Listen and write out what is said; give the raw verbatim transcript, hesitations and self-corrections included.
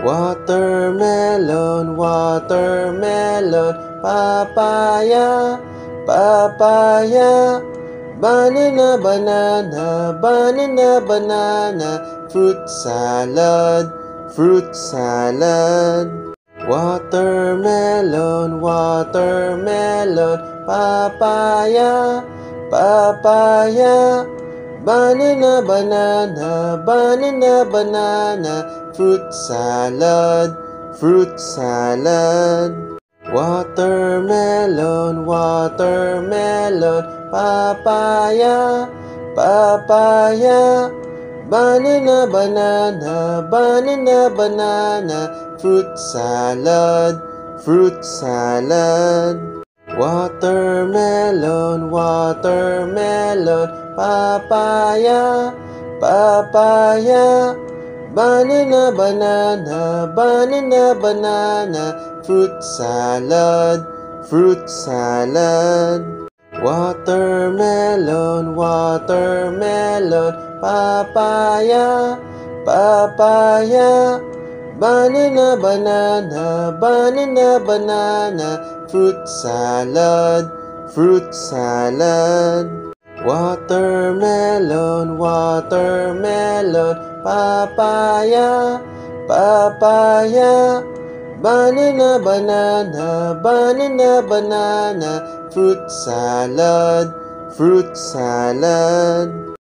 Watermelon, watermelon, papaya, papaya, banana, banana, banana, banana, fruit salad, fruit salad. Watermelon, watermelon, papaya, papaya, banana, banana, banana, banana, fruit salad, fruit salad. Watermelon, watermelon, papaya, papaya, banana, banana, banana, banana, fruit salad, fruit salad. Watermelon, watermelon, papaya, papaya, banana, banana, banana, banana, fruit salad, fruit salad. Watermelon, watermelon, papaya, papaya, banana, banana, banana, banana, fruit salad, fruit salad. Watermelon, watermelon, papaya, papaya, banana, banana, banana, banana, fruit salad, fruit salad.